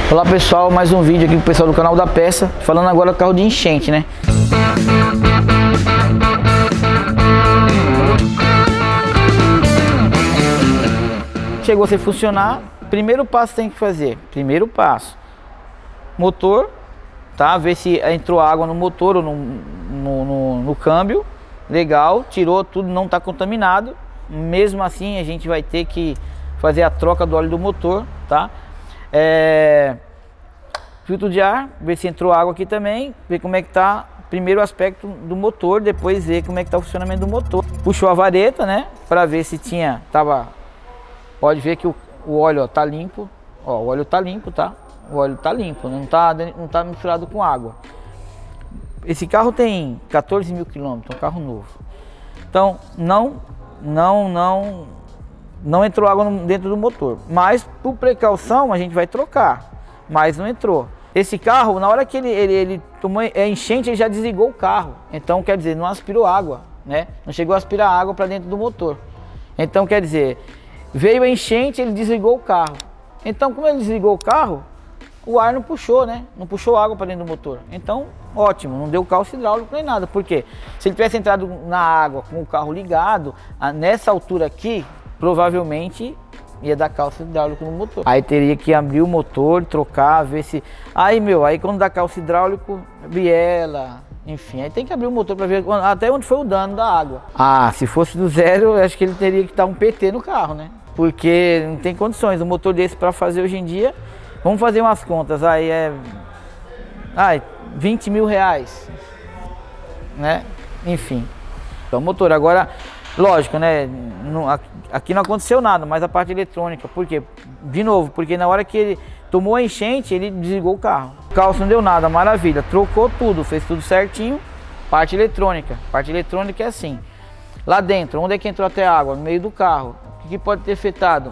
Olá pessoal, mais um vídeo aqui pro pessoal do canal da Peça, falando agora do carro de enchente, né? Chegou a ser funcionar, primeiro passo tem que fazer, motor, tá? Ver se entrou água no motor ou no câmbio, legal, tirou tudo, não tá contaminado. Mesmo assim a gente vai ter que fazer a troca do óleo do motor, tá? Filtro de ar, ver se entrou água aqui também, ver como é que tá primeiro o aspecto do motor, depois ver como é que tá o funcionamento do motor. Puxou a vareta, né, para ver se pode ver que o óleo, ó, tá limpo, ó, o óleo tá limpo, tá? O óleo tá limpo, não tá misturado com água. Esse carro tem 14 mil quilômetros, um carro novo. Então não entrou água dentro do motor, mas por precaução a gente vai trocar, mas não entrou. Esse carro, na hora que ele tomou enchente, ele já desligou o carro, então quer dizer, não aspirou água, né? Não chegou a aspirar água para dentro do motor. Então quer dizer, veio a enchente, ele desligou o carro. Então como ele desligou o carro, o ar não puxou, né? Não puxou água para dentro do motor. Então, ótimo, não deu calço hidráulico nem nada. Por quê? Se ele tivesse entrado na água com o carro ligado, nessa altura aqui, provavelmente ia dar calço hidráulico no motor. Aí teria que abrir o motor, trocar, ver se... Aí quando dá calço hidráulico, biela, enfim, aí tem que abrir o motor para ver até onde foi o dano da água. Se fosse do zero, eu acho que ele teria que estar um PT no carro, né? Porque não tem condições, um motor desse para fazer hoje em dia, vamos fazer umas contas, aí 20 mil reais, né? Enfim, então motor, agora, lógico, né? Aqui não aconteceu nada, mas a parte eletrônica, por quê? De novo, porque na hora que ele tomou a enchente, ele desligou o carro. O calço não deu nada, maravilha, trocou tudo, fez tudo certinho. Parte eletrônica é assim, lá dentro, onde é que entrou até água? No meio do carro. O que pode ter afetado?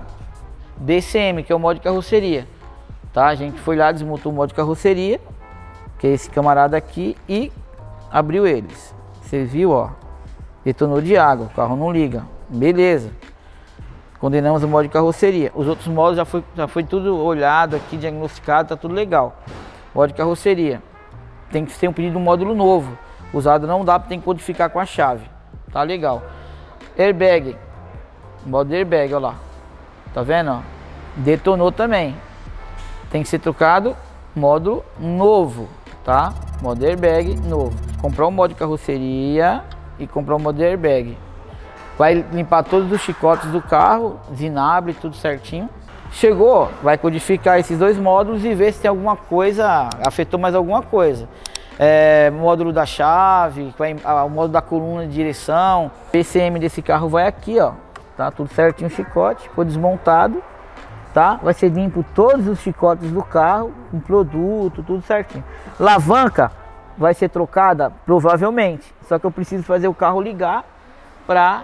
DCM, que é o modo de carroceria, tá? A gente foi lá, desmontou o modo de carroceria, que é esse camarada aqui, e abriu eles. Você viu, ó, detonou de água, o carro não liga, beleza. Condenamos o modo de carroceria. Os outros modos já foi tudo olhado aqui, diagnosticado, tá tudo legal. Modo de carroceria, tem que ser um pedido de um módulo novo. Usado não dá, tem que codificar com a chave. Tá legal. Airbag, modo de airbag, ó lá. Tá vendo, ó? Detonou também. Tem que ser trocado, módulo novo, tá? Modo de airbag novo. Comprar o modo de carroceria e comprar o modo de airbag. Vai limpar todos os chicotes do carro, zinabre, tudo certinho. Chegou, vai codificar esses dois módulos e ver se tem alguma coisa, afetou mais alguma coisa. Módulo da chave, o módulo da coluna de direção. O PCM desse carro vai aqui, ó. Tá tudo certinho o chicote, foi desmontado, tá? Vai ser limpo todos os chicotes do carro, com produto, tudo certinho. Alavanca vai ser trocada, provavelmente. Só que eu preciso fazer o carro ligar para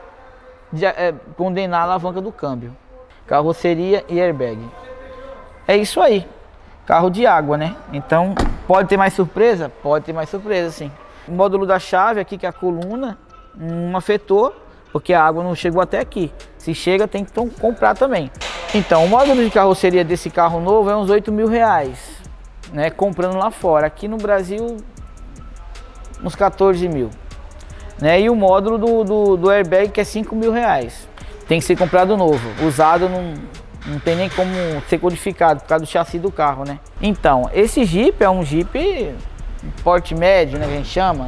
condenar a alavanca do câmbio. Carroceria e airbag. É isso aí. Carro de água, né? Então, pode ter mais surpresa? Pode ter mais surpresa, sim. O módulo da chave aqui, que é a coluna, não afetou, porque a água não chegou até aqui. Se chega, tem que comprar também. Então, o módulo de carroceria desse carro novo é uns 8 mil reais, né? Comprando lá fora. Aqui no Brasil, uns 14 mil. Né? E o módulo do airbag, que é 5 mil reais. Tem que ser comprado novo. Usado não tem nem como ser codificado por causa do chassi do carro, né? Então, esse Jeep é um Jeep porte médio, né? Que a gente chama.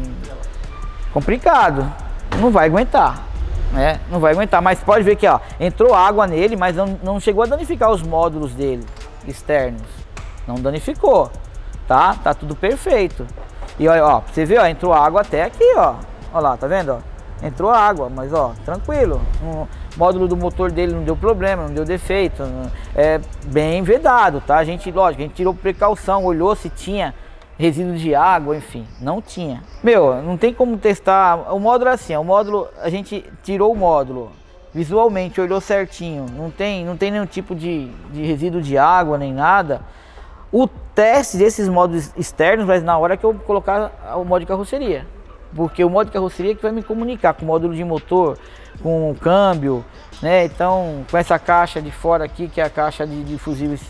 Complicado. Não vai aguentar, né? Não vai aguentar. Mas pode ver que, ó, entrou água nele, mas não chegou a danificar os módulos dele externos. Não danificou, tá? Tá tudo perfeito. E ó, você vê, ó, entrou água até aqui, ó. Ó lá, tá vendo, ó? Entrou água, mas ó, tranquilo. O módulo do motor dele não deu problema, não deu defeito. É bem vedado, tá? Lógico, a gente tirou precaução, olhou se tinha resíduo de água, enfim, não tinha. Meu, não tem como testar. O módulo é assim, a gente tirou o módulo, visualmente olhou certinho, não tem nenhum tipo de resíduo de água nem nada. O teste desses módulos externos vai na hora que eu colocar o modo de carroceria. Porque o modo de carroceria é que vai me comunicar com o módulo de motor, com o câmbio, né? Então, com essa caixa de fora aqui, que é a caixa de fusíveis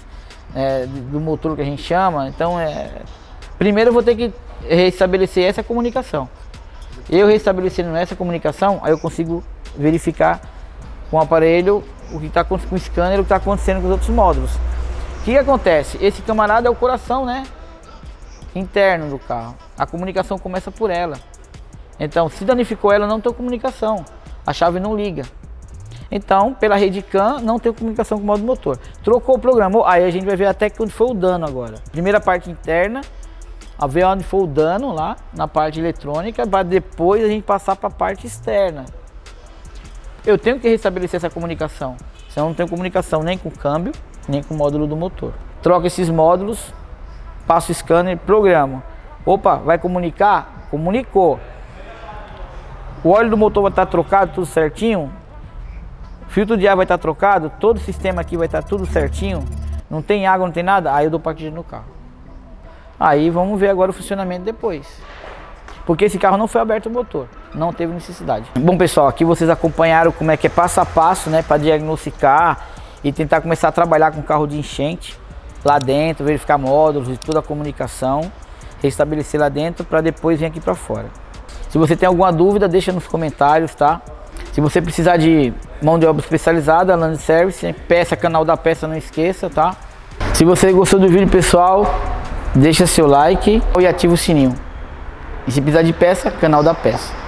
do motor que a gente chama. Então primeiro eu vou ter que restabelecer essa comunicação. Eu restabelecendo essa comunicação, aí eu consigo verificar com o aparelho o que está com o scanner, o que está acontecendo com os outros módulos. O que acontece? Esse camarada é o coração, né, interno do carro. A comunicação começa por ela. Então, se danificou ela, não tem comunicação. A chave não liga. Então, pela rede CAN, não tem comunicação com o modo motor. Trocou o programa, aí a gente vai ver até onde foi o dano agora. Primeira parte interna, a ver onde foi o dano lá, na parte eletrônica, para depois a gente passar para a parte externa. Eu tenho que restabelecer essa comunicação. Senão não tenho comunicação nem com o câmbio, nem com o módulo do motor. Troca esses módulos, passo o scanner, programa. Opa, vai comunicar? Comunicou. O óleo do motor vai estar trocado, tudo certinho. Filtro de ar vai estar trocado, todo o sistema aqui vai estar tudo certinho. Não tem água, não tem nada, aí eu dou partida no carro. Aí vamos ver agora o funcionamento depois. Porque esse carro não foi aberto o motor, não teve necessidade. Bom pessoal, aqui vocês acompanharam como é que é passo a passo, né, para diagnosticar e tentar começar a trabalhar com carro de enchente lá dentro, verificar módulos e toda a comunicação, restabelecer lá dentro para depois vir aqui para fora. Se você tem alguma dúvida, deixa nos comentários, tá? Se você precisar de mão de obra especializada, Land Service, peça, canal da peça, não esqueça, tá? Se você gostou do vídeo, pessoal, deixa seu like e ativa o sininho. E se precisar de peça, canal da peça.